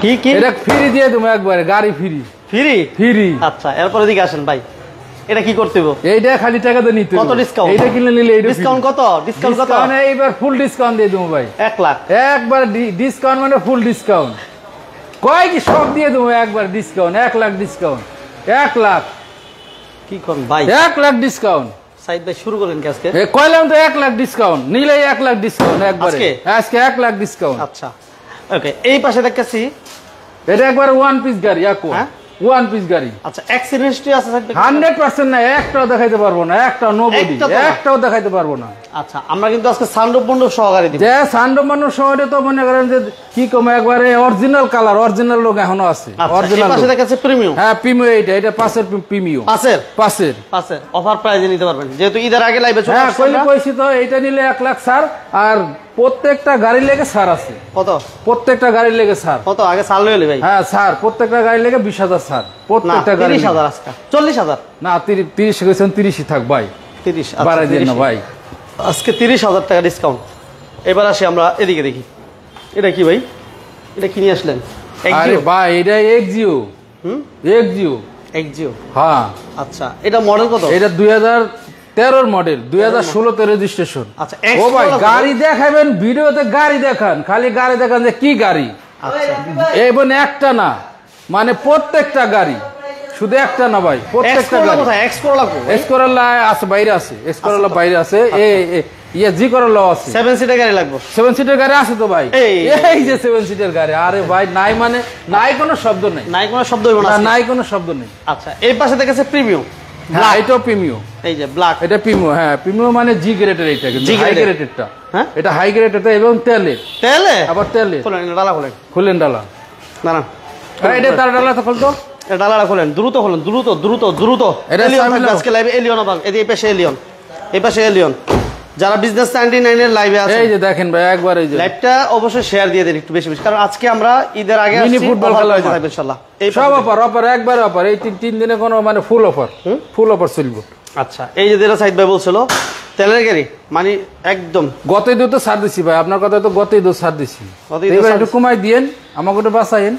কি কি এটা ফ্রি দিয়ে তুমি একবারে গাড়ি ফ্রি ফ্রি ফ্রি। আচ্ছা এরপর এদিকে আসেন ভাই, এটা কি করতে হবে? এইটা খালি টাকা দিয়ে নিতে কত ডিসকাউন্ট? এইটা কিনলে নিলে এইটা ডিসকাউন্ট কত? ডিসকাউন্ট কত? মানে এইবার ফুল ডিসকাউন্ট দিয়ে দেবো ভাই 1 লাখ একবার ডিসকাউন্ট মানে ফুল ডিসকাউন্ট কয় কি সব দিয়ে দেবো একবার ডিসকাউন্ট 1 লাখ ডিসকাউন্ট 1 লাখ কি কোন ভাই 1 লাখ ডিসকাউন্ট সাইদ ভাই শুরু করেন কি আজকে? কইলাম তো 1 লাখ ডিসকাউন্ট নিলেই 1 লাখ ডিসকাউন্ট একবারে আজকে 1 লাখ ডিসকাউন্ট। আচ্ছা ওকে এই পাশে দেখতেছি এটা একবার ওয়ান পিস গাড়ি আকো ওয়ান পিস গাড়ি। আচ্ছা অ্যাক্সিডেন্ট হিস্ট্রি আছে সাইদ ভাই? 100% না একটাও দেখাইতে পারবো না একটা নোবডি একটাও দেখাইতে পারবো না। আচ্ছা আমরা কিন্তু আজকে সানরুফ বন্ধ সহকারে দিব যে সানরুফ মানুষ শহরে তো মনে করেন যে কি কম একবারে অরিজিনাল কালার অরিজিনাল লোক এখনো আছে অরিজিনাল পাশে দেখাচ্ছে প্রিমিয়াম হ্যাঁ প্রিমিয়াম এটা পাশের প্রিমিয়াম পাশের অফার প্রাইসে নিতে পারবেন যেহেতু ঈদের আগে লাইভে চলে হ্যাঁ কইছি তো এটা নিলে 1 লাখ ছাড় আর প্রত্যেকটা গাড়ি লেগে ছাড় আছে। কত? প্রত্যেকটা গাড়ি লেগে ছাড় কত? আগে ছাড় লইলে ভাই হ্যাঁ ছাড় প্রত্যেকটা গাড়ি লেগে 20,000 ছাড় প্রত্যেকটা গাড়ি 30,000 আজকে 40,000 না 30 কইছেন 30ই থাক ভাই 30 বাড়াই দেন না ভাই আজকে 30,000 টাকা ডিসকাউন্ট। এবার আসি আমরা এদিকে দেখি এটা কি ভাই এটা কি নিয়ে আসলেন? আরে ভাই এটা এক্সিও এক্সিও হ্যাঁ আচ্ছা এটা মডেল কত? এটা 2013 মডেল 2016 তে রেজিস্ট্রেশন। আচ্ছা ও ভাই গাড়ি দেখাবেন ভিডিওতে গাড়ি দেখান খালি গাড়ি দেখান যে কি গাড়ি এবং একটা না মানে প্রত্যেকটা গাড়ি শুধু একটা না ভাই প্রত্যেকটা গাড়ি এক্সকোরোলা আছে বাইরে আছে এক্সকোরোলা বাইরে আছে ইয়ে জি করোলা আছে 7 সিটার গাড়ি লাগবে 7 সিটার গাড়ি আছে তো ভাই এই যে 7 সিটার গাড়ি আরে ভাই নাই মানে নাই কোনো শব্দ নেই কোনো শব্দ হইব না নাই কোনো শব্দ নেই। আচ্ছা এই পাশে দেখেছে প্রিমিয়াম হ্যাঁ এটাও প্রিমিয়াম এই যে ব্ল্যাক এটা প্রিমিয়াম হ্যাঁ প্রিমিয়াম মানে জি গ্রেডের এটা কিন্তু হাই গ্রেডেরটা হ্যাঁ এটা হাই গ্রেডেরটা এবং তেলে আবার তেলে খুলেন ডালা না এটা তার ডালা তো খুলতো ডালাটা খোলেন দ্রুত খোলেন দ্রুত আজকে লাইভে এলিয়ন আবার এই পাশে এলিয়ন এই পাশে এলিয়ন যারা বিজনেস 99 এর লাইভে আছে এই যে দেখেন ভাই একবার এই যে লাইভটা অবশ্যই শেয়ার দিয়ে দেন একটু বেশি বেশি কারণ আজকে আমরা ঈদের আগে মিনি ফুটবল খেলা হবে ইনশাআল্লাহ এই সব অফার একবার অফার এই তিন দিনে কোনো মানে ফুল অফার চলবে। আচ্ছা এই যে যেটা সাইদ ভাই বলছিল তেলের গাড়ি মানে একদম গতই তো ছাড় দিছি ভাই আপনার কথা তো গতই তো ছাড় দিছি এবার একটু কমাই দিয়েন আমাকে একটু বাঁচাইন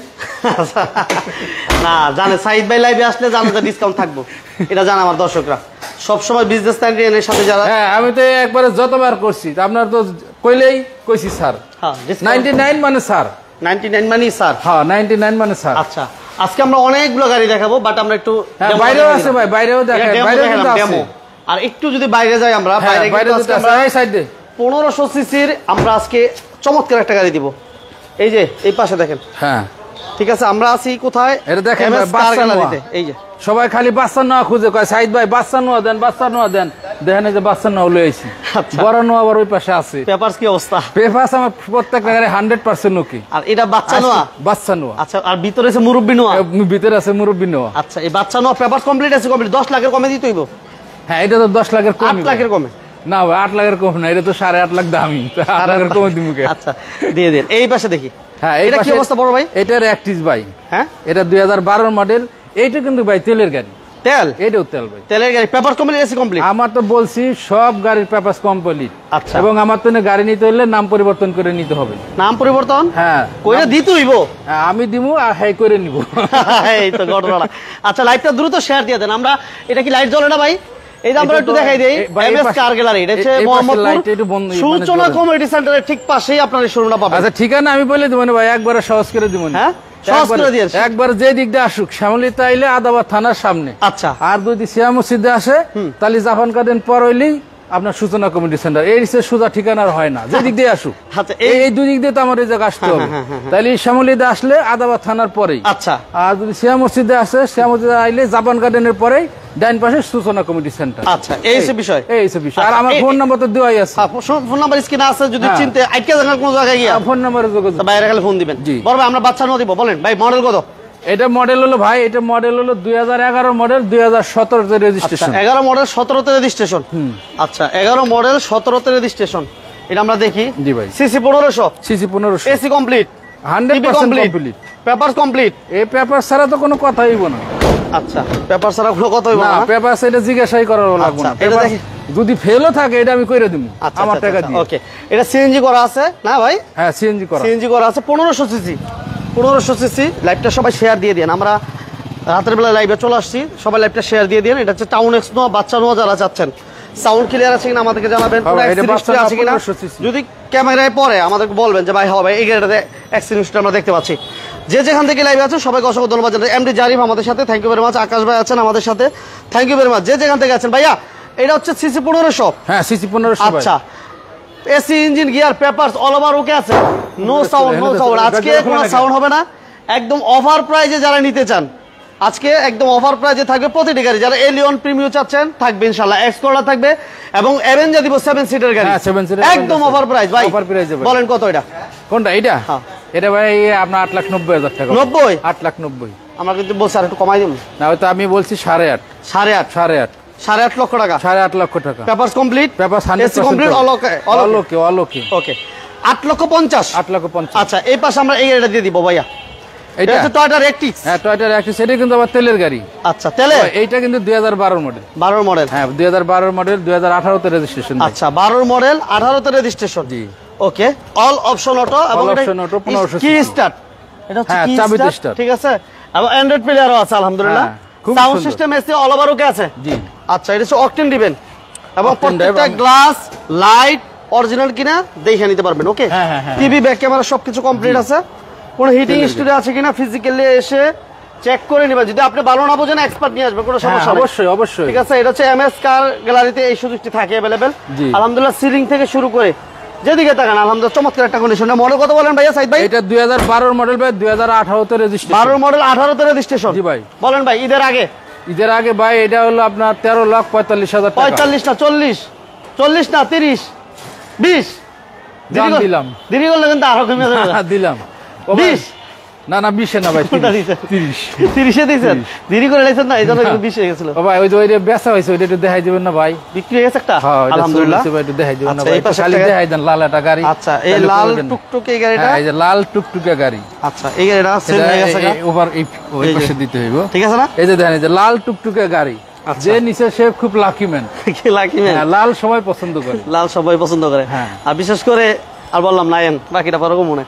না জানে সাইদ ভাই লাইভে আসলে জানো যে ডিসকাউন্ট থাকবো এটা জানে আমার দর্শকরা সব সময় বিজনেস টাইমের সাথে যারা হ্যাঁ আমি তো একবারে যতবার করছি আপনার তো কইলেই কইছি স্যার হ্যাঁ 99 মানে স্যার 99 মানে স্যার হ্যাঁ 99 মানে স্যার। আচ্ছা আজকে আমরা অনেকগুলো গাড়ি দেখাবো বাট আমরা একটু বাইরেও আছে ভাই বাইরেও দেখাই বাইরেও কিন্তু আছে আর একটু যদি বাইরে যাই আমরা বাইরে কিন্তু আমরা এই সাইডে 1500 সিসির আমরা আজকে চমৎকার একটা গাড়ি দিব এই যে এই পাশে দেখেন হ্যাঁ ঠিক আছে আমরা আছি কোথায় এটা দেখেন বাচ্চা দিতে এই যে সবাই খালি বাচ্চা নেওয়া খুঁজে কয় সাইদ ভাই বাচ্চা নেওয়া দেন দেখেন এই যে বাচ্চা নেওয়া লয়ে আইছি বড় নেওয়া আবার ওই পাশে আছে পেপারস কি অবস্থা পেপারস আমার প্রত্যেকটা গাড়ি 100% ওকে আর এটা বাচ্চা নেওয়া আচ্ছা আর ভিতরে আছে মুরব্বি নেওয়া ভিতরে আছে মুরব্বি নেওয়া আচ্ছা এই বাচ্চা নেওয়া পেপারস কমপ্লিট আছে কমপ্লিট 10 লাখের কমে দিতে হইব হ্যাঁ এটা তো 10 লাখের কম 8 লাখের কমে না ভাই 8 লাখের কম না এটা তো 8.5 লাখ দামি 8 লাখের কমে দিমুকে আচ্ছা দিয়ে দেন এই পাশে দেখি হ্যাঁ এটা কি অবস্থা বড় ভাই এটার অ্যাক্টিস ভাই হ্যাঁ এটা 2012 মডেল এইটা কিন্তু ভাই তেলের গাড়ি তেল এটাও তেল ভাই তেলের গাড়ি পেপার কমপ্লিট আছে কমপ্লিট আমার তো বলছি সব গাড়ির পেপারস কমপ্লিট আচ্ছা এবং আমার তো গাড়ি নিতে হলে নাম পরিবর্তন করে নিতে হবে নাম পরিবর্তন হ্যাঁ কইরা দিতে হইব হ্যাঁ আমি দিমু আর হাই করে নিব এই তো ঘটনা আচ্ছা লাইটটা দ্রুত শেয়ার দিয়ে দেন আমরা এটা কি লাইট জ্বলে না ভাই এইটা আমরা একটু দেখাই দেই এমএস কার গ্যালারি এটা হচ্ছে মোহাম্মদপুর সূচনা কমিউনিটি সেন্টারের ঠিক পাশেই আপনারা শোরুমটা পাবেন আচ্ছা ঠিকানা আমি বলে দেব না ভাই একবারে সহজ করে দিব না হ্যাঁ সহজ করে দিয়েন একবার যে দিক দিয়ে আসুক শ্যামলীতে আইলে আদাবাদ থানার সামনে আচ্ছা আর যদি সিয়া মসজিদে আসে তাহলে জাপান কাদেন পর হইলেই আপনার সূচনা কমিউনিটি সেন্টার এই সোজা ঠিকানার হয় না যে দিক দিয়ে আসুক আচ্ছা এই দুই দিক দিয়ে তো আমার এই জায়গা আসতে হবে তাহলে শ্যামলীতে আসলে আদাবাদ থানার পরেই আচ্ছা আর যদি সিয়া মসজিদে আসে সিয়া মসজিদে আইলে জাপান গার্ডেনের পরেই ডাইন পাশে সূচনা কমিটি সেন্টার আচ্ছা এই বিষয় আর আমার ফোন নাম্বার তো দেওয়াই আছে ফোন নাম্বার স্ক্রিনে আছে যদি চিনতে আইকে জানার কোন জায়গায় গিয়া ফোন নাম্বারে যোগাযোগ বাইরে গেলে ফোন দিবেন বড় ভাই আমরা বাচ্চা নো দিব বলেন ভাই মডেল কত এটা মডেল হলো ভাই এটা মডেল হলো 2011 মডেল 2017 তে রেজিস্ট্রেশন 11 মডেল 17 তে রেজিস্ট্রেশন আচ্ছা 11 মডেল 17 তে রেজিস্ট্রেশন এটা আমরা দেখি জি ভাই CC 1500 AC complete 100% complete papers complete এই পেপার ছাড়া তো কোনো কথা হইব না আচ্ছা পেপার ছাড়া কোনো কথা হইব না পেপার এটা জিজ্ঞাসাই করার লাগবে না এটা দেখি যদি ফেলও থাকে এটা আমি কইরা দিমু আমার টাকা দিয়ে ওকে এটা সিএনজি করা আছে না ভাই হ্যাঁ সিএনজি করা আছে 1500 সিসি 1500 সিসি। লাইভটা সবাই শেয়ার দিয়ে দিন, আমরা রাতের বেলা লাইভে চলে আসছি, সবাই লাইভটা শেয়ার দিয়ে দিন। এটা হচ্ছে টাউন এক্স নোয়া, বাচ্চা নোয়া যারা চাচ্ছেন, সাউন্ড ক্লিয়ার আছে কিনা আমাদেরকে জানাবেন, আছে কিনা যদি ক্যামেরায় পরে আমাদেরকে বলবেন যে ভাই হবে এই গাড়িটাতে অ্যাক্সিডেন্ট আমরা দেখতে পাচ্ছি। যে যেখান থেকে লাইভে আছেন সবাইকে অসংখ্য ধন্যবাদ জানাই। এমডি জারিফ আমাদের সাথে, thank you very much. Akash ভাই আছেন আমাদের সাথে, থ্যাংক ইউ ভেরি মাচ। যে যেখান থেকে আছেন ভাইয়া, এটা হচ্ছে সিসি 1500। হ্যাঁ সিসি 1500। আচ্ছা, AC engine gear papers all over okay আছে, নো সাউন্ড, নো সাউন্ড। আজকে কোনো সাউন্ড হবে না, একদম অফার প্রাইজে যারা নিতে চান আজকে একদম অফার প্রাইজে থাকবে প্রতিটি গাড়ি। যারা এলিয়ন প্রিমিয়াম চাচ্ছেন থাকবে ইনশাআল্লাহ, এক্স করলা থাকবে এবং অ্যাভেঞ্জার দিব 7 সিটার গাড়ি। হ্যাঁ 7 সিটার একদম অফার প্রাইস ভাই। অফার প্রাইস বলেন কত এটা? কোনটা এটা? হ্যাঁ এটা ভাই আপনার 8,90,000 টাকা। 90? 8,90,000 আমরা কিন্তু বলছি আর একটু কমাই দিন না, হয়তো আমি বলছি 8.5 8.5 8.5 লক্ষ টাকা। 8.5 লক্ষ টাকা। Papers complete, papers 100% complete, all okay all okay. Okay 8,50,000। 8,50,000। আচ্ছা, এই পাশে আমরা এই গাড়িটা দিয়ে দিব ভাইয়া। এটা হচ্ছে টয়োটা রেক্টিক্স। হ্যাঁ টয়োটা রেক্টিক্স, এটা কিন্তু আবার তেলের গাড়ি। আচ্ছা, তেলে এইটা কিন্তু 2012 মডেল। 12 মডেল? হ্যাঁ 2012 মডেল, 2018 তে রেজিস্ট্রেশন। আচ্ছা 12 মডেল, 18 তে রেজিস্ট্রেশন। জি ওকে, অল অপশন অটো এবং অপশন অটো 1500 কি স্টার্ট। এটা হচ্ছে কি স্টার্ট, ঠিক আছে। এবং অ্যান্ড্রয়েড প্লেয়ারও আছে আলহামদুলিল্লাহ। সাউন্ড সিস্টেম এসে অল ওভার ওকে আছে। জি আচ্ছা, এটা হচ্ছে অকটেন দিবেন এবং প্রত্যেকটা গ্লাস লাইট অরিজিনাল কিনা দেখে নিতে পারবেন। ওকে, টিভি ব্যাক ক্যামেরা সবকিছু কমপ্লিট আছে। কোন হিটিং হিস্টরি আছে কিনা ফিজিক্যালি এসে চেক করে নেবেন। যদি আপনি ভালো না বোঝেন এক্সপার্ট নিয়ে আসবেন, কোনো সমস্যা নেই। অবশ্যই অবশ্যই, ঠিক আছে। এটা হচ্ছে এমএস কার গ্যালারিতে এই সুযোগটি থাকে अवेलेबल আলহামদুলিল্লাহ। সিলিং থেকে শুরু করে যেদিকে তাকান আলহামদুলিল্লাহ চমৎকার একটা কন্ডিশন। মডেল কত বলেন ভাইয়া সাইদ ভাই? এটা 2012 মডেল ভাই, 2018 তে রেজিস্ট্রেশন। 12 মডেল, 18 তে রেজিস্ট্রেশন। জি ভাই। বলেন ভাই ঈদের আগে? ঈদের আগে ভাই এটা হলো আপনার 13,45,000 টাকা। 45 না 40, 40 না 30, 20 দিলাম। দেরি করলে কিন্তু আরো কমে যাবে। দিলাম 20 না না 20 না ভাই, 30 30 এ দিয়েছেন, দেরি করে লাইছেন না, এইজন্য 20 হয়ে গেছিল। ও ভাই ওই যে ওইটা বেচা হইছে, ওইটা একটু দেখাই দিবেন না ভাই? বিক্রি হয়ে গেছে একটা আলহামদুলিল্লাহ। ভাই একটু দেখাই দিবেন না ভাই? খালি দেখাই দেন লাল একটা গাড়ি। আচ্ছা, এই লাল টুকটুকে গাড়িটা, এই যে লাল টুকটুকে গাড়ি। আচ্ছা, এই গাড়িটা সেল হয়ে গেছে, ওভার ওই পাশে দিতে হইব, ঠিক আছে না? এই যে দেখেন, এই যে লাল টুকটুকে গাড়ি, যে নিচে সে খুব লাকি ম্যান। কি লাকি ম্যান? লাল সবাই পছন্দ করে, লাল সবাই পছন্দ করে। আর বিশেষ করে আর বললাম নাইন, বাকিটা পরে মনে।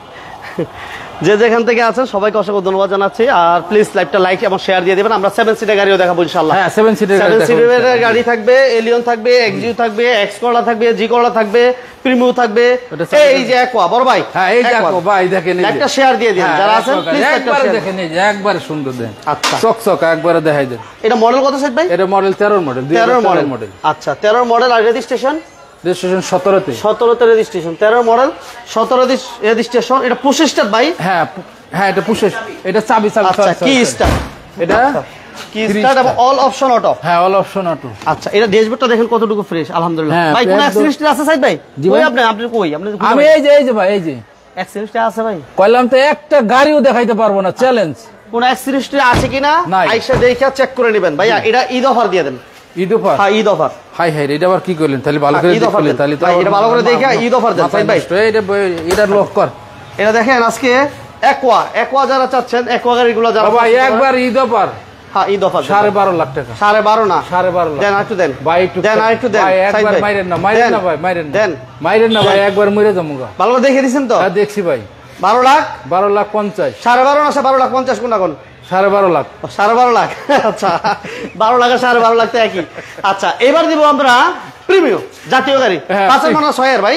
যে যেখান থেকে আছেন সবাইকে অসংখ্য ধন্যবাদ জানাচ্ছি। আর প্লিজ লাইভটা লাইক এবং শেয়ার দিয়ে দিবেন। আমরা 7 সিটার গাড়িও দেখাবো ইনশাআল্লাহ। হ্যাঁ 7 সিটার গাড়ি থাকবে, এলিয়ন থাকবে, এক্সিউ থাকবে, এক্স করলা থাকবে, জি করলা থাকবে, প্রিমিয়াম থাকবে। এই যে অ্যাকোয়া বড় ভাই, হ্যাঁ এই যে অ্যাকোয়া ভাই দেখেন, একটা শেয়ার দিয়ে দিন যারা আছেন প্লিজ, একবার দেখেন, এই যে একবার সুন্দর দেন। আচ্ছা চকচক একবার দেখাই দেন। এটা মডেল কত সেট ভাই? এটা মডেল 13 মডেল, 13 মডেল। আচ্ছা 13 মডেল। আর রেজিস্ট্রেশন? রেজিস্ট্রেশন 17 তে। 17 তে রেজিস্ট্রেশন, 13 মডেল, 17 রেজিস্ট্রেশন। এটা পুশ স্টার্ট ভাই? হ্যাঁ হ্যাঁ এটা পুশ, এটা চাবি। আচ্ছা, কি স্টার্ট এটা? কি স্টার্ট এবং অল অপশন অটো? হ্যাঁ অল অপশন অটো। আচ্ছা, এটা ড্যাশবোর্ডটা দেখেন কতটুকু ফ্রেশ আলহামদুলিল্লাহ। ভাই কোন অ্যাক্সিডেন্ট আছে সাইদ ভাই? ওই আপনি কই? আপনি আমি এই যে ভাই, এই যে অ্যাক্সিডেন্ট আছে ভাই? কইলাম তো একটা গাড়িও দেখাইতে পারবো না, চ্যালেঞ্জ। কোন অ্যাক্সিডেন্ট আছে কিনা আইসা দেখা চেক করে নেবেন ভাইয়া। এটা ঈদ অফার দিয়ে দেন। ঈদ অফার? হ্যাঁ ঈদ অফার। হাই হাই, এটা আবার কি করলেন? তাহলে ভালো করে দেখলেন, তাহলে তো এটা ভালো করে দেখা ঈদ অফার দেন সাইদ ভাই। এটা লক কর। এটা দেখেন আজকে অ্যাকোয়া যারা চাচ্ছেন, অ্যাকোয়া গাড়িগুলো যারা ভাই একবার ঈদ অফার। হ্যাঁ ঈদ অফার 12.5 লাখ টাকা। 12.5 না 12.5 লাখ। দেন একটু দেন ভাই, একটু দেন, একটু দেন। একবার মাইরেন না, মাইরেন না ভাই, মাইরেন না, দেন মাইরেন না ভাই, একবার মরে যামুগা। ভালো করে দেখে দিছেন তো? হ্যাঁ দেখছি ভাই। 12 লাখ 12 লাখ 50। 12.5 না 12 লাখ 50 কোনটা কোন? 12.5 লাখ। 12.5 লাখ। আচ্ছা 12 লাখ আর 12.5 লাখ তো একই। আচ্ছা এবার দিব আমরা প্রিমিয়াম জাতীয় গাড়ি। 5 এর না 6 এর ভাই?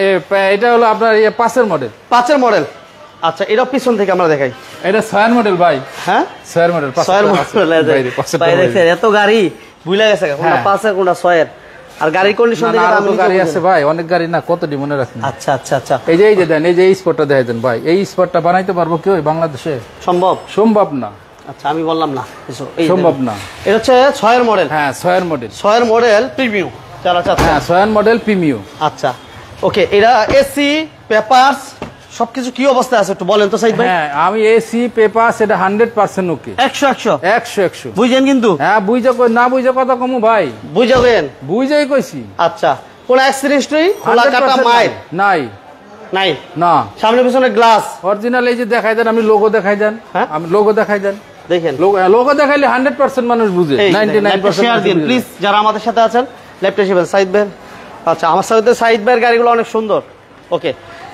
এটা হলো আপনার 5 এর মডেল। 5 এর মডেল। আচ্ছা এটা পিছন থেকে আমরা দেখাই। এটা 6 এর মডেল ভাই। হ্যাঁ 6 এর মডেল। 6 এর মডেল ভাই দেখেন, এত গাড়ি ভুলে গেছে কোনটা 5 এর কোনটা 6 এর। আর গাড়ির কন্ডিশন দেখে আমি গাড়ি আছে ভাই, অনেক গাড়ি না, কতটি মনে রাখেন। আচ্ছা আচ্ছা আচ্ছা, এই যে দেন, এই যে এই স্পটটা দেখাই দেন ভাই। এই স্পটটা বানাইতে পারবো কি ওই বাংলাদেশে? সম্ভব না। আচ্ছা আমি বললাম না, সম্ভব না। এটা হচ্ছে 6 এর মডেল। হ্যাঁ 6 এর মডেল। 6 এর মডেল প্রিমিয়াম যারা চাচ্ছেন। হ্যাঁ 6 এর মডেল প্রিমিয়াম। আচ্ছা ওকে, এটা এসি পেপারস সবকিছু কি অবস্থায় আছে একটু বলেন তো সাইদ ভাই? হ্যাঁ আমি এসি পেপার সেটা 100% ওকে। 100 বুঝেন কিন্তু? হ্যাঁ বুঝা কই না, বুঝা কথা কমু ভাই, বুঝাবেন? বুঝাই কইছি। আচ্ছা কোন অ্যাক্সিডেন্ট নেই, খোলা কাটা মাইর নাই? নাই না। সামনে পিছনে গ্লাস অরিজিনাল। এই যে দেখাই দেন, আমি লোগো দেখাই দেন। হ্যাঁ আমি লোগো দেখাই দেন, দেখেন লোগো দেখাইলে 100% মানুষ বুঝে। 99% শেয়ার দিন প্লিজ যারা আমাদের সাথে আছেন। ল্যাপটপ হিসেবে সাইদ ভাই। আচ্ছা আমার সাথে সাইদ ভাইয়ের গাড়িগুলো অনেক সুন্দর। ওকে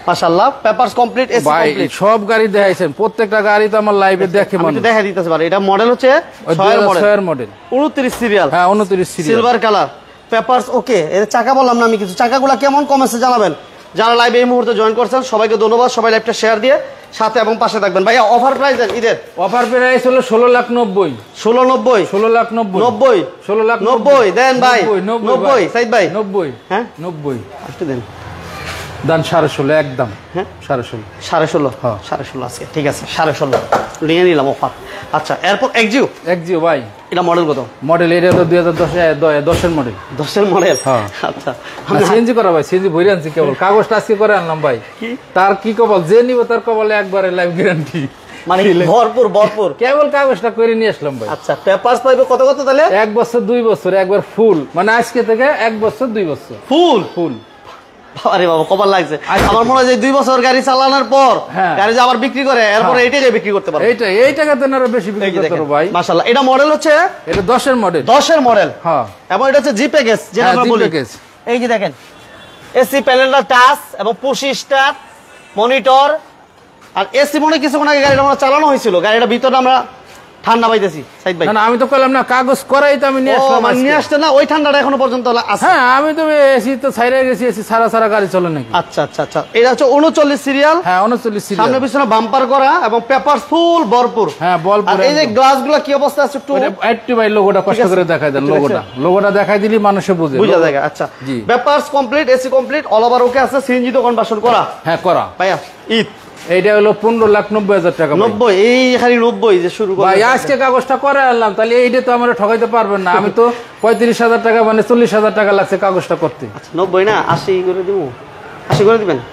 মাশাআল্লাহ পেপারস কমপ্লিট, এসি কমপ্লিট, সব গাড়ি দেখাইছেন, প্রত্যেকটা গাড়ি তো আমার লাইভে দেখে আমি দেখা দিতেছি পারি। এটা মডেল হচ্ছে 6 এর মডেল, 29 সিরিয়াল। হ্যাঁ 29 serial, silver colour, papers okay. এর চাকা বললাম না আমি কিছু, চাকাগুলো কেমন কমেছে জানাবেন। যারা লাইভে এই মুহূর্তে জয়েন করছেন সবাইকে ধন্যবাদ, সবাই লাইভটা শেয়ার দিয়ে সাথে এবং পাশে থাকবেন। ভাইয়া অফার প্রাইস দেন ঈদের। অফার প্রাইস হলো 16,90,000, 16,90,000, 16,90,000, 16,90,000 দেন ভাই, 90 সাইদ ভাই 90, হ্যাঁ 90 একটু দেন, দান 16.5 একদম, হ্যাঁ 16.5, 16.5, হ্যাঁ 16.5 আছে, ঠিক আছে 16.5 নিয়ে নিলাম অফার। আচ্ছা এরপর একজিও ভাই, এটা মডেল কত? মডেল এটা তো 2010 এর মডেল, 10 এর মডেল। হ্যাঁ আচ্ছা সিএনজি করা ভাই, সিএনজি ভরে আনছি, কেবল কাগজটা আজকে করে আনলাম ভাই। তার কি কবল, যে নিব তার কবলে একবারে লাইফ গ্যারান্টি, মানে ভরপুর কেবল কাগজটা করে নিয়ে আসলাম ভাই। আচ্ছা পেপারস পাইবে কত তাহলে? 1 বছর 2 বছর একবার ফুল, মানে আজকে থেকে 1 বছর 2 বছর ফুল। আরে বাবা কপাল লাগছে। আমার মনে হয় যে 2 বছর গাড়ি চালানোর পর গাড়ি যে আবার বিক্রি করে এরপর এইটাই বিক্রি করতে পারবে। এই টাকাতে আরো বেশি বিক্রি করতে পারো ভাই। মাশাআল্লাহ এটা মডেল হচ্ছে, এটা 10 এর মডেল, 10 এর মডেল। হ্যাঁ এবং এটা হচ্ছে জি প্যাকেজ, যেটা আমরা বলি। এই যে দেখেন এসি প্যানেলটা টাচ এবং পুশ স্টার্ট মনিটর, আর এসি মনে কিছুক্ষণ আগে গাড়িটা আমরা চালানো হয়েছিল, গাড়িটা ভিতরে আমরা ঠান্ডা পাইতেছি সাইদ ভাই। না আমি তো কইলাম না কাগজ করাই তো আমি নিয়ে আসলাম, নিয়ে আসতে না ওই ঠান্ডাটা এখনো পর্যন্ত আছে। হ্যাঁ আমি তো এসি তো ছাইরা গেছি, এসি সারা গাড়ি চলে নাকি। আচ্ছা এটা হচ্ছে 39 সিরিয়াল। হ্যাঁ 39 সিরিয়াল, সামনে পিছনে বাম্পার করা এবং পেপারস ফুল ভরপুর। হ্যাঁ ভরপুর। এই যে গ্লাসগুলো কি অবস্থা আছে একটু ভাই লোগোটা কষ্ট করে দেখাই দেন, লোগোটা দেখাই দিলি মানুষে বুঝা যায়। আচ্ছা papers complete, AC complete, all over okay আছে, সিএনজি তো কনভার্সন করা। হ্যাঁ করা ভাইয়া ঈদ এইটা হলো 15,90,000 টাকা। 90 এই খালি 90 যে শুরু করে ভাই আজকে কাগজটা করে আনলাম, তাহলে এইটা তো আমরা ঠকাইতে পারবেন না। আমি তো 35,000 টাকা মানে 40,000 টাকা লাগছে কাগজটা করতে। 90 না 80 করে দিব, 80 করে দিবেন।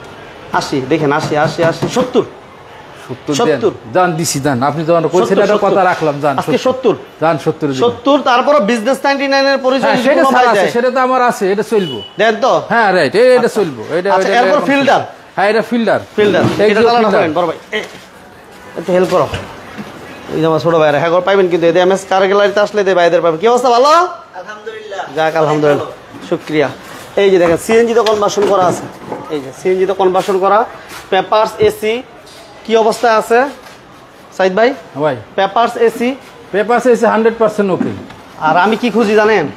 80 দেখেন 80 70 জান দিছি জান, আপনি যখন কইছেন এটা কথা রাখলাম জান। আজকে 70 জান 70 তারপর বিজনেস 99 এর পরিচয় সেটা তো আমার আছে, এটা চলবো দেন তো। হ্যাঁ রাইট এটা চলবো। এটা এরপর ফিল্টার। হ্যাঁ এটা ফিল্টার এটা চালানো করেন বড় ভাই, একটু হেল্প করো। এই যে আমার ছোট ভাইরা হ্যাঁ পাইবেন, কিন্তু এদের এমএস কার গ্যালারিতে আসলে এদের ভাইদের পাবেন। কি অবস্থা ভালো? আলহামদুলিল্লাহ। যাক আলহামদুলিল্লাহ, শুকরিয়া। এই যে দেখেন সিএনজি তো কনভার্সন করা আছে, এই যে সিএনজি তো কনভার্সন করা, পেপারস এসি কি অবস্থা আছে সাইদ ভাই? ভাই পেপারস এসি 100% ওকে। আর আমি কি খুঁজি জানেন,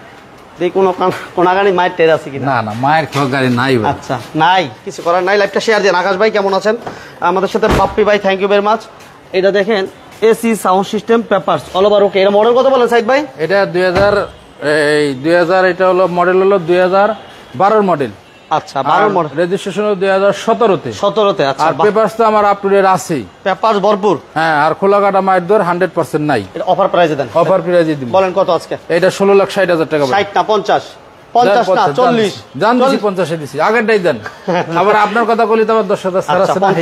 কোন গাড়ি মায়ের টের আছে কিনা? না মায়ের গাড়ি নাই ভাই। আচ্ছা নাই, কিছু করার নাই। লাইভটা শেয়ার দেন। আকাশ ভাই কেমন আছেন? আমাদের সাথে বাপ্পি ভাই, থ্যাংক ইউ ভেরি মাচ। এটা দেখেন AC sound system papers all over okay. এটা মডেল কত বলেন সাইদ ভাই? এটা 2000 এটা হলো মডেল হলো 2012 মডেল। আচ্ছা 12 মডেল, রেজিস্ট্রেশন হলো 2017 তে। আচ্ছা আর পেপারস তো আমার আপ টু ডেট আছে, পেপারস ভরপুর। হ্যাঁ আর খোলা কাটা মায়ের দর 100% নাই। এটা অফার প্রাইসে দেন। অফার প্রাইসে দিব। বলেন কত আজকে? এটা 16,60,000 টাকা। 60 না 50? 50 না 40? জান দিছি 50 এ দিছি, আগেরটাই দেন। আবার আপনার কথা বলি তো আবার 10,000 ছাড় আছে না।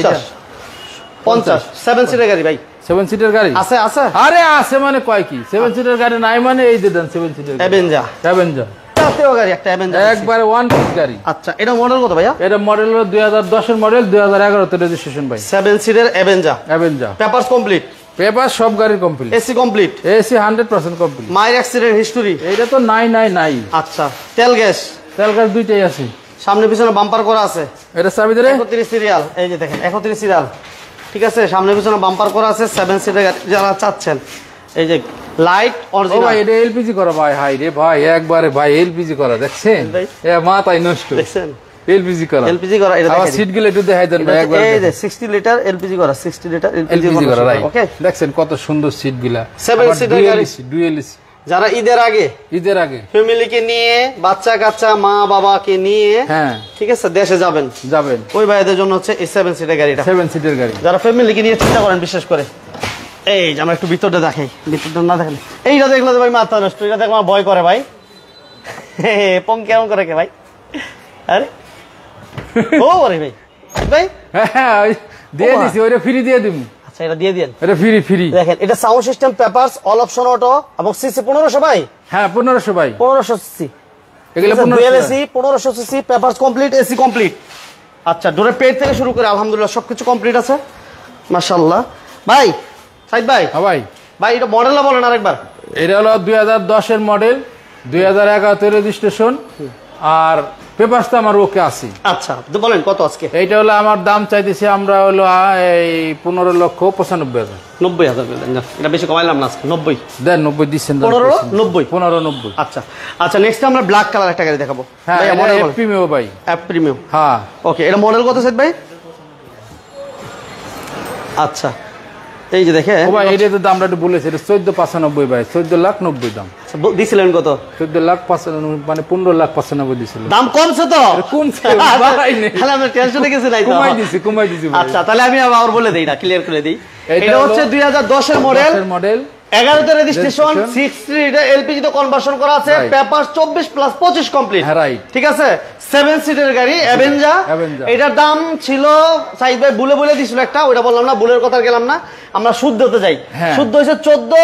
50 7 সিটের গাড়ি ভাই, 7 সিটের গাড়ি আছে? আরে আছে মানে কয় কি 7 সিটের গাড়ি নাই মানে এই দেন 7 সিটের অ্যাভেঞ্জার তাতেও গাড়ি একটা অ্যাভেঞ্জার একবারে ওয়ান পিস গাড়ি। আচ্ছা এটা মডেল কত ভাইয়া? এটা মডেল হলো 2010 এর মডেল, 2011 তে রেজিস্ট্রেশন ভাই। 7 সিটের অ্যাভেঞ্জার পেপারস কমপ্লিট, পেপার সব গাড়ির complete, AC complete, AC 100% complete. মাইর অ্যাক্সিডেন্ট হিস্টরি এটা তো নাই। আচ্ছা তেল গ্যাস দুইটাই আছে, সামনে পিছনে বাম্পার করা আছে। এটা চাবি ধরে 31 সিরিয়াল, এই যে দেখেন 31 সিরিয়াল, ঠিক আছে। সামনে পিছনে বাম্পার করা আছে। 7 সিটের গাড়ি যারা চাচ্ছেন, এই যে লাইট অরিজিনাল। ভাই এটা এলপিজি করা ভাই, হাই রে ভাই একবারে ভাই এলপিজি করা, দেখছেন এ মাথায় নষ্ট, দেখছেন এলপিজি করা এটা দেখেন। সিট গুলো একটু দেখাই দেন ভাই একবার। এই যে 60 লিটার এলপিজি করা, 60 লিটার এলপিজি করা, ওকে দেখছেন কত সুন্দর সিট গুলা। 7 সিটের গাড়ি ডুয়েল এসি। যারা ঈদের আগে ফ্যামিলিকে নিয়ে, বাচ্চা কাচ্চা মা বাবাকে নিয়ে, হ্যাঁ ঠিক আছে দেশে যাবেন ওই ভাইদের জন্য হচ্ছে এই 7 সিটের গাড়িটা। 7 সিটের গাড়ি যারা ফ্যামিলিকে নিয়ে চিন্তা করেন, বিশেষ করে এই যে আমরা একটু ভিতরটা দেখাই, ভিতরটা না দেখেন এইটা দেখলে তো ভাই মাথা নষ্ট। এটা দেখলে আমার ভয় করে ভাই, পং কেমন করে কে ভাই? আরে ও বলে ভাই ভাই হ্যাঁ দিয়ে দিছি, ওইটা ফ্রি দিয়ে দিব। আচ্ছা এটা দিয়ে দেন, এটা ফ্রি। দেখেন এটা sound system papers all option auto এবং সিসি 1500 ভাই। হ্যাঁ 1500 ভাই, 1500 সিসি এগুলো 1500 AC, 1500 CC papers complete, AC complete. আচ্ছা ডোরের পেট থেকে শুরু করে আলহামদুলিল্লাহ সবকিছু কমপ্লিট আছে মাশাআল্লাহ। ভাই সাইদ ভাই, হ্যাঁ ভাই এটা মডেলটা বলেন আরেকবার। এটা হলো 2010 এর মডেল, 2011 তে রেজিস্ট্রেশন, আর পেপারস তো আমার ওকে আছে। আচ্ছা তো বলেন কত আজকে? এইটা হলো আমার দাম চাইতেছি আমরা হলো এই 15,95,000। 90,000 এটা বেশি কমাইলাম না আজকে 90 দেন 90 দিচ্ছেন 15,90। আচ্ছা আচ্ছা নেক্সট আমরা ব্ল্যাক কালার একটা গাড়ি দেখাবো। হ্যাঁ এটা প্রিমিয়াম ভাই, অ্যাপ প্রিমিয়াম। হ্যাঁ ওকে এটা মডেল কত সাইদ ভাই? আচ্ছা এই যে দেখে ও ভাই এটা তো দামটা একটু বলেছে, এটা 14,95 ভাই, 14,90,000 দাম দিছিলেন কত? 14,95,000 মানে 15,95,000 দিছিল। দাম কমছে তো? কমছে ভাই নেই, তাহলে আমরা টেনশনে গেছি নাই তো, কমাই দিছি ভাই। আচ্ছা তাহলে আমি আবার বলে দেই না, ক্লিয়ার করে দেই। এটা হচ্ছে 2010 এর মডেল, 11 তে রেজিস্ট্রেশন, 63 এটা এলপিজি তে কনভার্সন করা আছে, পেপার 24+25 কমপ্লিট, ঠিক আছে। 7 সিটের গাড়ি অ্যাভেঞ্জার। এটার দাম ছিল সাইদ ভাই বলে দিছিল একটা, ওটা বললাম না, বুলের কথা গেলাম না, আমরা শুদ্ধতে যাই। শুদ্ধ হইছে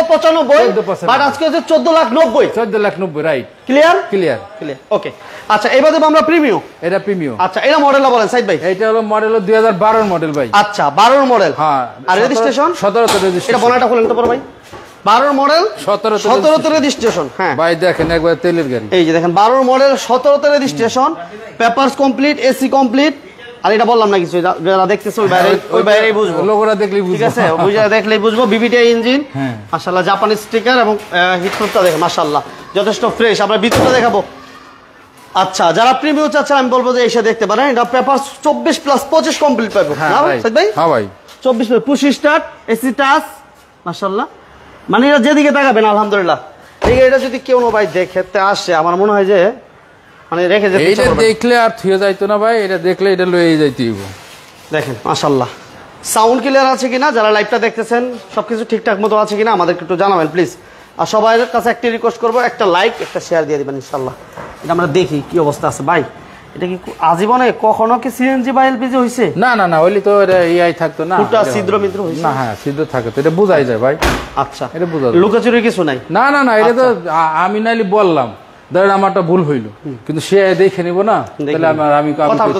14,95, বাট আজকে হচ্ছে 14,90,000। 14,90,000 right. Clear clear clear okay. আচ্ছা এবার দেব আমরা প্রিমিয়াম। এটা প্রিমিয়াম। আচ্ছা এটা মডেলটা বলেন সাইদ ভাই। এটা হলো মডেল 2012 এর মডেল ভাই। আচ্ছা 12 এর মডেল। হ্যাঁ আর রেজিস্ট্রেশন 17 তে রেজিস্ট্রেশন। এটা বনাটা খুলেন তো পর ভাই। 12 মডেল 17 তে রেজিস্ট্রেশন। হ্যাঁ ভাই দেখেন একবার তেলের গাড়ি, এই যে দেখেন 12 মডেল 17 তে registration, papers complete, AC complete. আর এটা বললাম না কিছু, যারা দেখতেছে ওই বাইরেই বুঝবো, লোগোটা দেখলেই বুঝবো, ঠিক আছে, বুঝা দেখলেই বুঝবো। বিবিটি ইঞ্জিন মাশাআল্লাহ, জাপানি স্টিকার এবং হিটপ্রুফটা দেখেন মাশাআল্লাহ যথেষ্ট ফ্রেশ। আমরা ভিতরটা দেখাবো। আচ্ছা যারা প্রিমিয়াম চাচ্ছেন আমি বলবো যে এসে দেখতে পারেন। এটা পেপারস 24+25 কমপ্লিট পাবো না সাইদ ভাই? হ্যাঁ ভাই 24 পুশ স্টার্ট, এসি টাচ মাশাআল্লাহ, মানে এটা যেদিকে তাকাবেন আলহামদুলিল্লাহ। এই এটা যদি কেউ ভাই দেখতে আসে আমার মনে হয় যে মানে রেখে যেতে, এটা দেখলে আর থুয়ে যাইতো না ভাই, এটা দেখলে এটা লয়ে যাইতেই। দেখেন মাশাআল্লাহ সাউন্ড ক্লিয়ার আছে কিনা, যারা লাইভটা দেখতেছেন সবকিছু ঠিকঠাক মতো আছে কিনা আমাদেরকে একটু জানাবেন প্লিজ। আর সবার কাছে একটা রিকোয়েস্ট করবো, একটা লাইক একটা শেয়ার দিয়ে দিবেন ইনশাআল্লাহ। এটা আমরা দেখি কি অবস্থা আছে ভাই। এটা কি আজীবনে কখনো কি সিএনজি বা এলপিজি হইছে? না না না, ওইলি তো এটা এআই থাকতো না, পুরো ছিদ্র মিদ্র হইছে না। হ্যাঁ ছিদ্র থাকে তো, এটা বোঝাই যায় ভাই। আচ্ছা এটা বোঝা যায়, লুকাচুরি কিছু নাই। না না না, এটা তো আমি নাইলে বললাম ধরেন আমারটা ভুল হইলো, কিন্তু সে দেখে নিব না, তাহলে আমি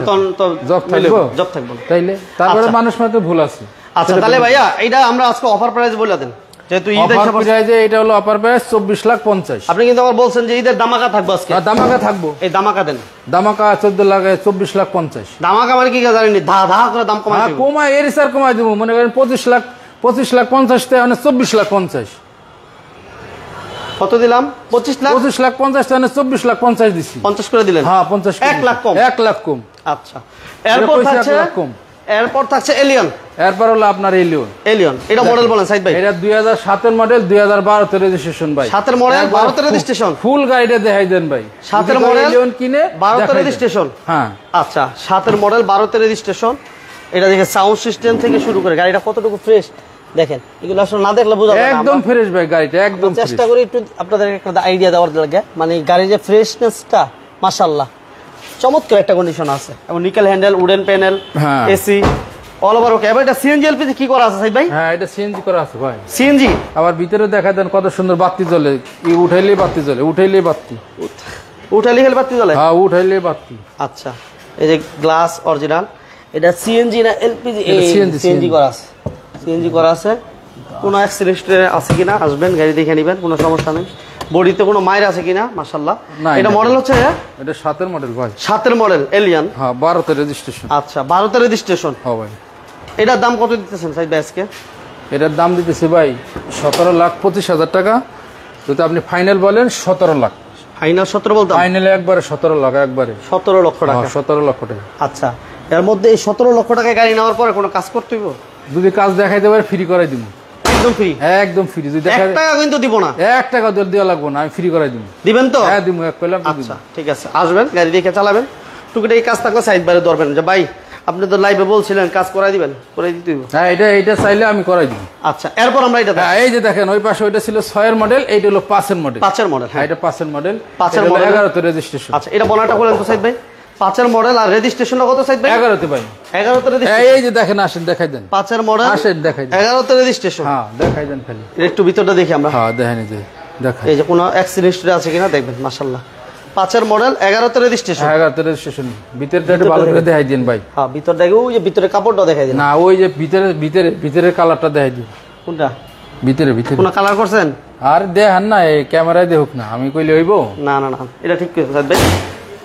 জব থাকবো তাইলে, তারপরে মানুষ মাত্র ভুল আছে। আচ্ছা তাহলে ভাইয়া এটা আমরা আজকে অফার প্রাইস বলে দেন, যেহেতু ঈদ এসে এটা হলো অফার প্রাইস 24,50,000। আপনি কিন্তু আবার বলছেন যে ঈদের দামাকা থাকবে আজকে। দামাকা থাকবো, এই দামাকা দেন। দামাকা 24,50,000। দামাকা মানে কি জানেন, ধা করে দাম কমাই দিবেন। কমাই এর স্যার কমাই দেবো, মনে করেন 25,50,000 তে মানে 24,50,000। কত দিলাম? 25,50,000 তে 24,50,000 দিছি। 50 করে দিলেন? হ্যাঁ 50, 1 লাখ কম। 1 লাখ কম। আচ্ছা এরপর থাকছে এলিয়ন। এরপর হলো আপনার এলিয়ন। এটা মডেল বলেন সাইদ ভাই। এটা 2007 এর মডেল, 2012 তে রেজিস্ট্রেশন ভাই। 7 এর মডেল 12 তে রেজিস্ট্রেশন, ফুল গাড়িটা দেখাই দেন ভাই। 7 এর মডেল এলিয়ন কিনে 12 তে রেজিস্ট্রেশন। হ্যাঁ আচ্ছা 7 এর মডেল 12 তে রেজিস্ট্রেশন। এটা দেখে সাউন্ড সিস্টেম থেকে শুরু করে গাড়িটা কতটুকু ফ্রেশ দেখেন, এগুলো আসলে না দেখলে বোঝা যায় না। একদম ফ্রেশ ভাই গাড়িটা, একদম চেষ্টা করি একটু আপনাদের একটা আইডিয়া দেওয়ার লাগে, মানে গাড়ির যে ফ্রেশনেসটা মাশাআল্লাহ চমৎকার একটা কন্ডিশন আছে, এবং nickel handle, wooden panel, AC all over okay. এবার এটা সিএনজি এলপিজি কি করা আছে সাইদ ভাই? হ্যাঁ এটা সিএনজি করা আছে ভাই। সিএনজি আবার ভিতরে দেখা দেন কত সুন্দর বাতি জ্বলে, উঠাইলেই বাতি জ্বলে, উঠাইলেই বাতি জ্বলে। হ্যাঁ উঠাইলেই বাতি। আচ্ছা এই যে গ্লাস অরিজিনাল। এটা সিএনজি না এলপিজি? সিএনজি করা আছে, সিএনজি করা আছে। কোনো অ্যাক্সিডেন্ট আছে কিনা আসবেন, গাড়ি দেখে নেবেন, কোনো সমস্যা নেই। বডিতে কোনো মায়ের আছে কিনা মাশাআল্লাহ। এটা মডেল হচ্ছে এটা 7 এর মডেল ভাই। 7 এর মডেল এলিয়ন। হ্যাঁ 12 তে রেজিস্ট্রেশন। আচ্ছা 12 তে রেজিস্ট্রেশন। হ্যাঁ ভাই। এটার দাম কত দিতেছেন সাইদ ভাই আজকে? এটার দাম দিতেছে ভাই 17,25,000 টাকা। যদি আপনি ফাইনাল বলেন 17 লাখ। ফাইনাল 17 বলতে? ফাইনালে একবারে 17 লাখ, একবারে 17 লক্ষ টাকা। 17 লক্ষ টাকা। আচ্ছা এর মধ্যে এই 17 লক্ষ টাকায় গাড়ি নেওয়ার পরে কোনো কাজ করতে হইব? যদি কাজ দেখাইতে পারে ফ্রি করাই দিব। একদম ফ্রি? একদম ফ্রি। যদি 1 টাকা কিন্তু দিব না। 1 টাকা দেওয়া লাগবে না, আমি ফ্রি করাই দিব। দিবেন তো? হ্যাঁ দিব, এক কইলাম। আচ্ছা ঠিক আছে, আসবেন গাড়ি দেখে চালাবেন, টুকিটা এই কাজ থাকলে সাইড বাইরে ধরবেন যে ভাই আপনি তো লাইভে বলছিলেন কাজ করাই দিবেন, করে দিতে হইব। হ্যাঁ এটা চাইলে আমি করাই দিব। আচ্ছা এরপর আমরা এটা এই যে দেখেন ওই পাশে ওইটা ছিল 6 এর মডেল, এইটা হলো 5 এর মডেল। 5 এর মডেল। হ্যাঁ এটা 5 এর মডেল। 5 এর মডেল 11 তে রেজিস্ট্রেশন। আচ্ছা এটা বনাটা বলেন তো সাইদ ভাই। 5 এর মডেল আর রেজিস্ট্রেশনটা কত সাইদ ভাই? 11 তে ভাই। 11 তে রেজিস্ট্রেশন। এই যে দেখেন, আসেন দেখাই দেন। 5 এর মডেল আসেন দেখাই দেন। 11 তে রেজিস্ট্রেশন। হ্যাঁ দেখাই দেন খালি। একটু ভিতরটা দেখি আমরা। হ্যাঁ দেখেন এই যে দেখাই। এই যে কোনো অ্যাক্সিডেন্ট আছে কিনা দেখবেন মাশাআল্লাহ। 5 এর মডেল 11 তে রেজিস্ট্রেশন। 11 তে রেজিস্ট্রেশন। ভিতরটা একটু ভালো করে দেখাই দেন ভাই। হ্যাঁ ভিতরটা ওই যে ভিতরে কাপড়টা দেখাই দেন। না ওই যে ভিতরের কালারটা দেখাই দিন। কোনটা? ভিতরে কোন কালার করছেন? আর দেখেন না, এই ক্যামেরায় দেখুক না, আমি কইলে হইব? না না না এটা ঠিক কইছেন সাইদ ভাই।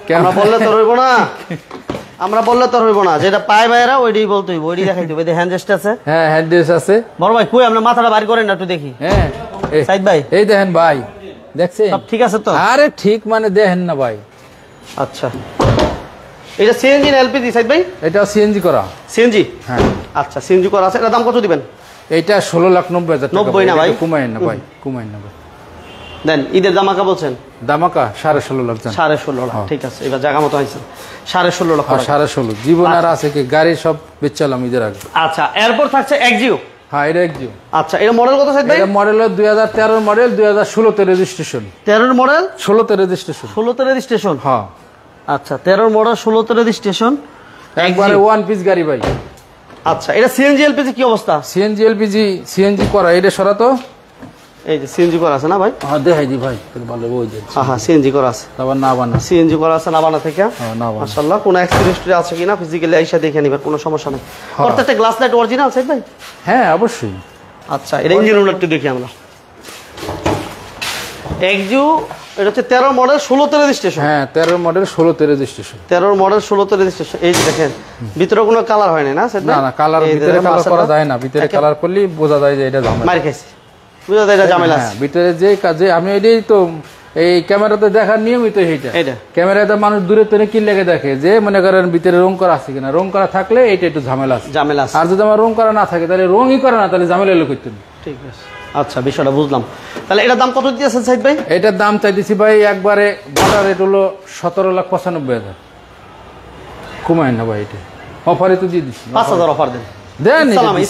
আমরা বললে তো হইব না, আমরা বললে তো হইব না, যেটা পায় ভাইরা ওইটাই বলতে হইব, ওইটাই দেখাই দেবো। হ্যান্ড রেস্ট আছে, হ্যাঁ হ্যান্ড রেস্ট আছে। বড় ভাই কই আপনার মাথাটা বাইর করেন না একটু দেখি। হ্যাঁ সাইদ ভাই এই দেখেন ভাই, দেখছেন সব ঠিক আছে তো? আরে ঠিক মানে দেখেন না ভাই। আচ্ছা এটা সিএনজি না এলপিজি সাইদ ভাই? এটা সিএনজি করা। সিএনজি? হ্যাঁ আচ্ছা সিএনজি করা আছে। এটা দাম কত দিবেন? এটা 16,90,000 টাকা। 90 না ভাই, কমাইন না ভাই, কমাইন না ভাই। দেন ঈদের দামাকা বলছেন? দামাকা 16.5 লাখ। 16.5 লাখ, ঠিক আছে এবার জায়গা মতো হয়েছে 16.5 লাখ। 16.5 জীবন আর আছে কি, গাড়ি সব বেচালাম ঈদের আগে। আচ্ছা এরপর থাকছে এক্সিও। হ্যাঁ এটা এক্সিও। আচ্ছা এটা মডেল কত সাইদ ভাই? এটা মডেল 2013 মডেল, 2016 তে রেজিস্ট্রেশন। 13 মডেল 16 তে রেজিস্ট্রেশন। 16 তে রেজিস্ট্রেশন? হ্যাঁ। আচ্ছা 13 মডেল 16 তে রেজিস্ট্রেশন, একবারে ওয়ান পিস গাড়ি ভাই। আচ্ছা এটা সিএনজি এলপিজি কি অবস্থা? সিএনজি এলপিজি, সিএনজি করা। এটা সরা তো, এই যে সিএনজি করা আছে না ভাই? হ্যাঁ দেখাই দি ভাই, ভালো ওই যে। হ্যাঁ সিএনজি করা আছে, আবার না বানা সিএনজি করা আছে না বানা থেকে। হ্যাঁ না বানা। মাশাআল্লাহ কোন এক্সপিরিয়েন্স আছে কিনা ফিজিক্যালি আইসা দেখে নিবেন, কোনো সমস্যা নেই। প্রত্যেকটা গ্লাস লাইট অরিজিনাল সাইদ ভাই? হ্যাঁ অবশ্যই। আচ্ছা এটা ইঞ্জিন রুম একটু দেখি আমরা। এক্সিও এটা হচ্ছে 13 মডেল 16 তে রেজিস্ট্রেশন। হ্যাঁ 13 মডেল 16 তে রেজিস্ট্রেশন। 13 মডেল 16 তে রেজিস্ট্রেশন। এই যে দেখেন ভিতরে কোনো কালার হয় না সাইদ ভাই? না না কালার, ভিতরে কালার করা যায় না। ভিতরে কালার করলে বোঝা যায় যে এটা ঝামেলা। মার খাইছে, বুঝা যায় এটা ঝামেলা আছে। হ্যাঁ ভিতরে যে কাজে আমি এটাই তো এই ক্যামেরাতে দেখার নিয়মিত এইটা। ক্যামেরাতে মানুষ দূরে থেকে কি লেগে দেখে যে মনে করেন ভিতরে রং করা আছে কিনা। রং করা থাকলে এটা একটু ঝামেলা আছে। আর যদি আমার রং করা না থাকে তাহলে রংই করে না, তাহলে ঝামেলা হলো করতে। ঠিক আছে আচ্ছা বিষয়টা বুঝলাম। তাহলে এটার দাম কত দিয়েছেন সাইদ ভাই? এটার দাম চাইতেছি ভাই একবারে বড় রেট হলো 17,95,000। কমায় না ভাই, এটা অফারে তো দিয়ে দিচ্ছি। 5,000 অফার দেন। দেন ইসলামি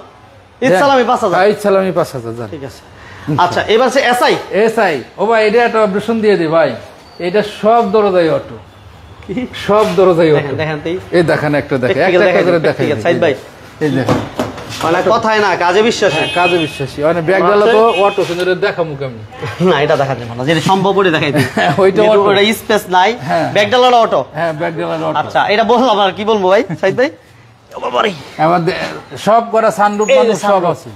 5,000। ইসলামি 5,000। ঠিক আছে। আচ্ছা এবার সে এসআই। ও ভাই এটা একটা অপারেশন দিয়ে দিই ভাই। এটা সব দরজাই অটো, সব দরজাই অটো। দেখেন তো এই দেখেন একটা দেখেন, একটা করে দেখেন সাইদ ভাই। এই দেখেন মানে কথাই না কাজে বিশ্বাসী। কাজে বিশ্বাসী মানে ব্যাগ গেল তো অটো সুন্দর দেখামু কেমন। না এটা দেখাতে ভালো, যেটা সম্ভব করে দেখাইতে। ওইটা ওটা স্পেস নাই, ব্যাগ ডালার অটো। হ্যাঁ ব্যাগ ডালার অটো। আচ্ছা এটা বললাম আর কি বলবো ভাই সাইদ ভাই? বাবারে আমাদের সব করা সানরুফ মানে সব আছে।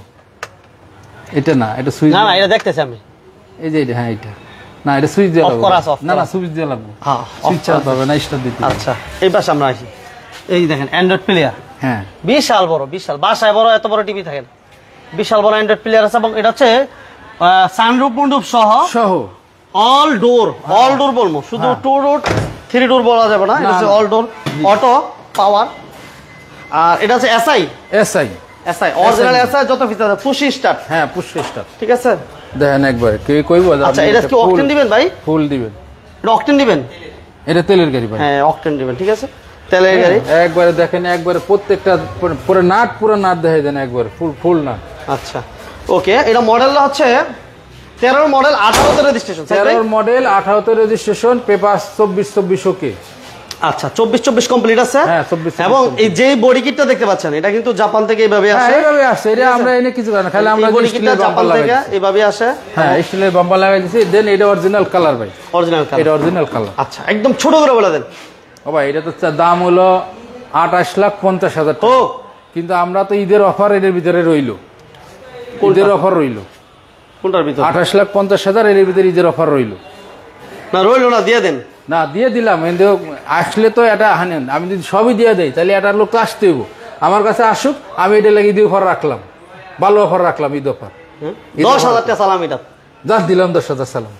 এটা না, এটা সুইচ। না না এটা দেখতেছি আমি। এই যে এটা, হ্যাঁ এটা না, এটা সুইচ দিয়ে লাগবে। না না সুইচ দিয়ে লাগবে। হ্যাঁ সুইচ চালাতে হবে না, স্টার্ট দিতে। আচ্ছা এই পাশে আমরা আসি। এই দেখেন অ্যান্ড্রয়েড প্লেয়ার। হ্যাঁ বিশাল বড়, বিশাল। বাসায় বড় এত বড় টিভি থাকে না। বিশাল বড় অ্যান্ড্রয়েড প্লেয়ার আছে, এবং এটা হচ্ছে সানরুফ মন্ডপ সহ অল ডোর বলবো, শুধু 2 ডোর 3 ডোর বলা যাবে না, এটা হচ্ছে অল ডোর অটো পাওয়ার। আর এটা হচ্ছে এসআই অরিজিনাল এসআই, যত ফিচার আছে পুশ স্টার্ট। হ্যাঁ পুশ স্টার্ট, ঠিক আছে দেখেন একবার কে কইবো। আচ্ছা এটা কি অকটেন দিবেন ভাই? ফুল দিবেন। এটা অকটেন দিবেন? এটা তেলের গাড়ি ভাই। হ্যাঁ অকটেন দিবেন, ঠিক আছে তেলের গাড়ি। একবারে দেখেন, একবারে প্রত্যেকটা পুরো নাট দেখাই দেন একবার ফুল নাট। আচ্ছা ওকে। এটা মডেলটা হচ্ছে 13 মডেল 18 তে রেজিস্ট্রেশন। 13 মডেল 18 তে রেজিস্ট্রেশন, পেপার 24 ওকে। আচ্ছা 24 কমপ্লিট আছে। হ্যাঁ 24। এবং এই যে বডি কিটটা দেখতে পাচ্ছেন, এটা কিন্তু জাপান থেকে এইভাবে আসে। হ্যাঁ এইভাবে আসে, এটা আমরা এনে কিছু না, খালি আমরা বডি কিটটা জাপান থেকে এইভাবে আসে। হ্যাঁ স্টিলের বাম্পার লাগাই দিয়েছি। দেন এটা অরিজিনাল কালার ভাই, অরিজিনাল কালার। এটা অরিজিনাল কালার। আচ্ছা একদম ছোট করে বলে দেন। ও ভাই এটা তো দাম হলো 28,50,000 টাকা। কিন্তু আমরা তো ঈদের অফার এর ভিতরে রইলো। ঈদের অফার রইলো কোনটার ভিতরে? 28,50,000 এর ভিতরে ঈদের অফার রইলো। না রইলো না, দিয়ে দেন। না দিয়ে দিলাম, কিন্তু আসলে তো এটা হানেন। আমি যদি সবই দিয়ে দেই তাহলে এটা লোক তো আসতে হইব। আমার কাছে আসুক, আমি এটা লাগিয়ে ঈদ অফার রাখলাম, ভালো অফার রাখলাম, ঈদ অফার। 10,000 টাকা সালাম। এটা জান দিলাম 10,000 সালাম,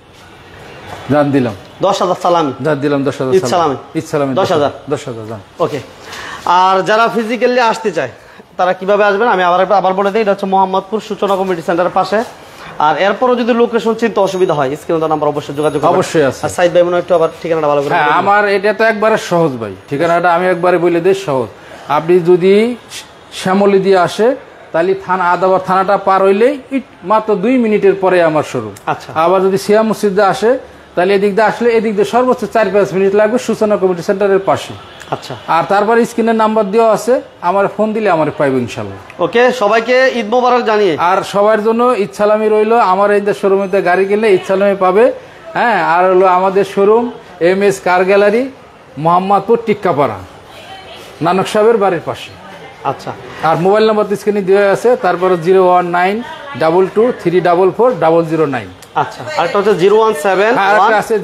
জান দিলাম 10,000 সালাম, জান দিলাম 10,000 ঈদ সালাম। ঈদ সালাম 10,000 জান। ওকে। আর যারা ফিজিক্যালি আসতে চায় তারা কিভাবে আসবেন আমি আবার বলে দিই। এটা হচ্ছে মোহাম্মদপুর সূচনা কমিউনিটি সেন্টারের পাশে। আর এরপরও যদি লোকেশন চিনতে অসুবিধা হয়, স্ক্রিনে নাম্বার অবশ্যই যোগাযোগ করবেন। অবশ্যই আছে। আর সাইদ ভাই মনে একটু আবার ঠিকানাটা ভালো করে। হ্যাঁ আমার এটা তো একবারে সহজ ভাই, ঠিকানাটা আমি একবারে বলে দিই সহজ। আপনি যদি শ্যামলী দিয়ে আসে তাহলে আদাবার থানাটা পার হইলেই মাত্র 2 মিনিটের পরে আমার শোরুম। আচ্ছা আবার যদি সিয়া মসজিদে আসে তাহলে এদিক দিয়ে আসলে এদিক দিয়ে সর্বোচ্চ 4-5 মিনিট লাগবে, সূচনা কমিউনিটি সেন্টারের পাশে। আচ্ছা আর তারপরে স্ক্রিনের নাম্বার দেওয়া আছে, আমার ফোন দিলে আমার পাইব ইনশাল্লাহ। ওকে সবাইকে ঈদ মোবারক জানিয়ে। আর সবার জন্য ঈদ সালামি রইলো। আমার এই শোরুমেতে গাড়ি কিনলে ঈদ সালামি পাবে। হ্যাঁ আর হলো আমাদের showroom MS car gallery, Mohammadpur Tikkapara, Nanak সাহেবের বাড়ির পাশে। আচ্ছা আর মোবাইল নাম্বার তো স্ক্রিনে দেওয়া আছে, তারপরে 019222344 009। আচ্ছা আরেকটা হচ্ছে 017 আরেকটা আছে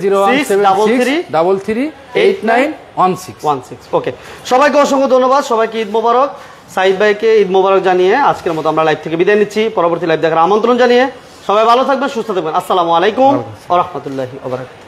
01763338916 ওকে সবাইকে অসংখ্য ধন্যবাদ সবাইকে ঈদ মোবারক সাইদ ভাইকে ঈদ মোবারক জানিয়ে আজকের মতো আমরা লাইভ থেকে বিদায় নিচ্ছি পরবর্তী লাইভ দেখার আমন্ত্রণ জানিয়ে সবাই ভালো থাকবেন সুস্থ থাকবেন আসসালামু আলাইকুম ওয়া রাহমাতুল্লাহি ওয়া বারাকাতুহু